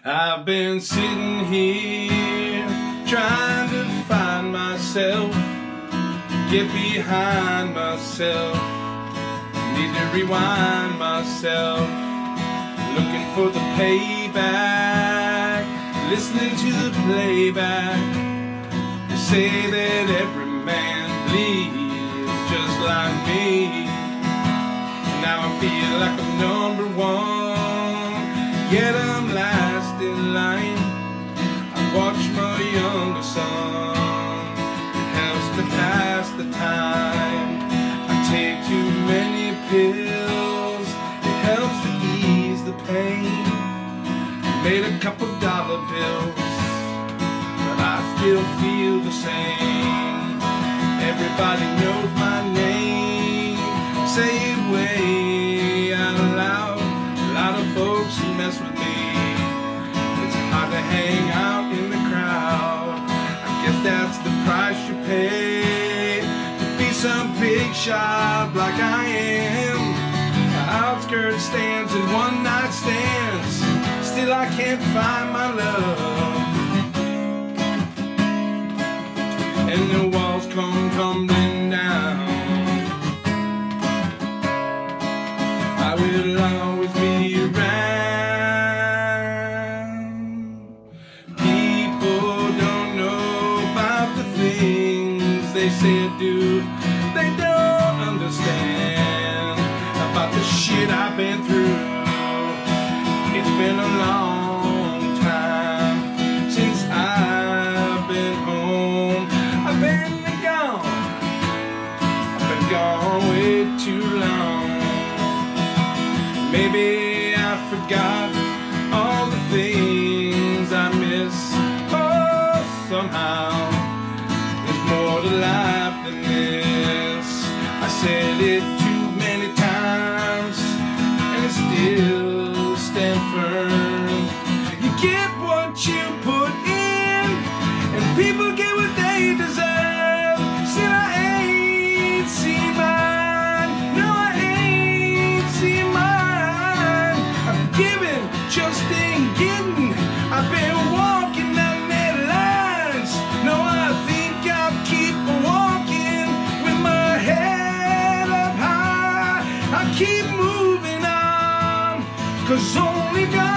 I've been sitting here trying to find myself, get behind myself, need to rewind myself, looking for the payback, listening to the playback. They say that every man bleeds just like me. Now I feel like I'm number one, yet I'm last in line. I watch my younger son, it helps to pass the time. I take too many pills, it helps to ease the pain. I made a couple dollar bills, but I still feel the same. Everybody knows my name, say it way out loud. A lot of folks mess with me, it's hard to hang out in the crowd. I guess that's the price you pay to be some big shot like I am. Outskirts stands and one night stands, still I can't find my love. And the walls come tumbling down. I will always be around. People don't know about the things they say or do. They don't understand about the shit I've been through. It's been a long time since I've been home. I've been gone way too long. Maybe I forgot all the things I miss. Oh, somehow there's more to life than this. I said it too many times and it still stand firm. You get what you put in, and people get what they deserve. Still I ain't seen mine. No, I ain't seen mine. I'm giving, just ain't getting. I've been walking down that lines. No, I think I'll keep walking with my head up high. I keep moving on, 'cause only God